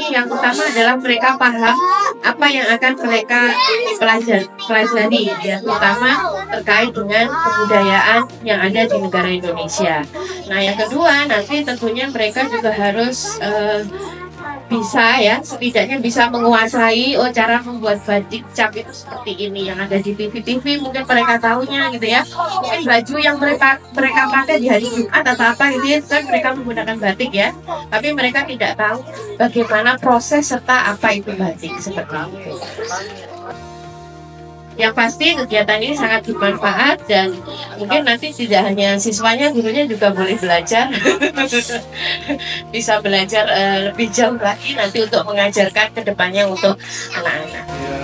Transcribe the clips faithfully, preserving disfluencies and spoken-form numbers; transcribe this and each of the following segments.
yang utama adalah mereka paham apa yang akan mereka pelajari, pelajari ya, terutama terkait dengan kebudayaan yang ada di negara Indonesia. Nah, yang kedua nanti tentunya mereka juga harus uh, bisa ya, setidaknya bisa menguasai oh cara membuat batik cap itu seperti ini yang ada di T V-T V, mungkin mereka tahunya gitu ya. Mungkin baju yang mereka mereka pakai di hari Jumat atau apa gitu ya, kan mereka menggunakan batik ya, tapi mereka tidak tahu bagaimana proses serta apa itu batik seperti itu. Yang pasti kegiatan ini sangat bermanfaat dan mungkin nanti tidak hanya siswanya, gurunya juga boleh belajar. Bisa belajar uh, lebih jauh lagi nanti untuk mengajarkan ke depannya untuk anak-anak.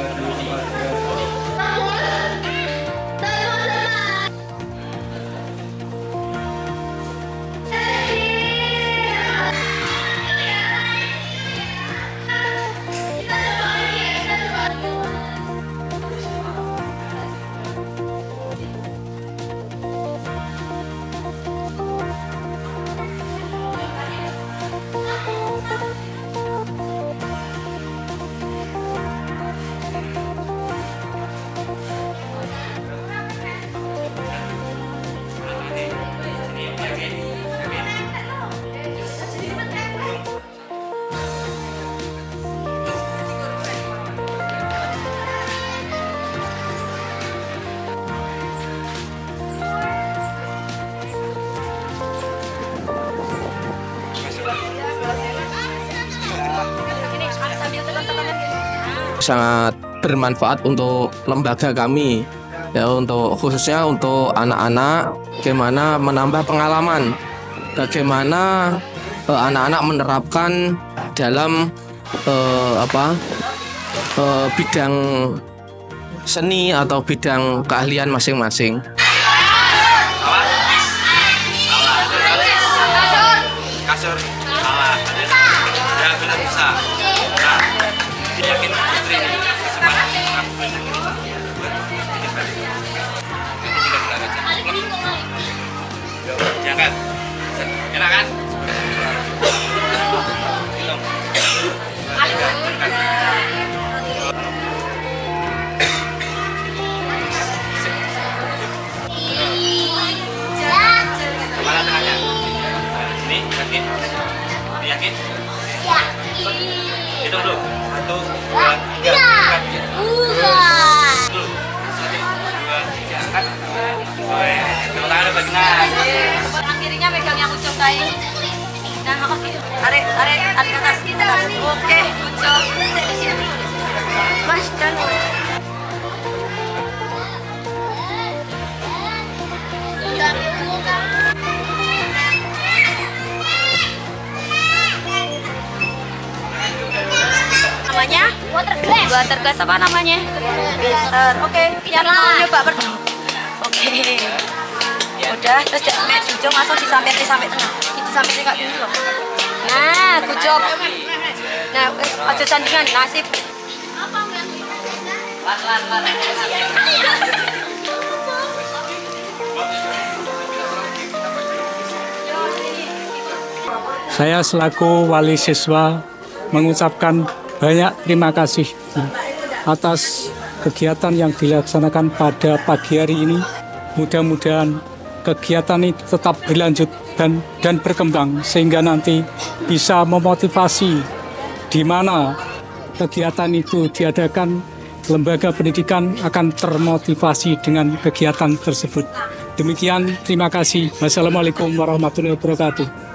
Sangat bermanfaat untuk lembaga kami ya, untuk khususnya untuk anak-anak, bagaimana menambah pengalaman, bagaimana anak-anak uh, menerapkan dalam uh, apa uh, bidang seni atau bidang keahlian masing-masing. Kasur salah, ya benar bisa. Nah, yakin putri ini kesempatan jangan, enak kan? Kepala tengahnya. Sini, yakin? Yakin? Hitung dulu. Satu, dua, tiga. Satu, dua, tiga. Angkat. Tepuk tangan udah benar. Tangan kirinya pegang yang ujung kain. Nah, tarik, tarik, tarik ke atas kita. Oke, ujung. Di sini dulu. Mas, dan namanya water glass. Water glass apa namanya? Glitter. Oke, yang mau nyoba ber. Oke. Udah, terus mek ujung langsung disampai di sampai tengah. Itu sampai tengah dulu loh. Nah, good job. Nah, aja sandingan nasib. Saya selaku wali siswa mengucapkan banyak terima kasih atas kegiatan yang dilaksanakan pada pagi hari ini. Mudah-mudahan kegiatan ini tetap berlanjut dan dan berkembang sehingga nanti bisa memotivasi di mana kegiatan itu diadakan, lembaga pendidikan akan termotivasi dengan kegiatan tersebut. Demikian, terima kasih. Wassalamualaikum warahmatullahi wabarakatuh.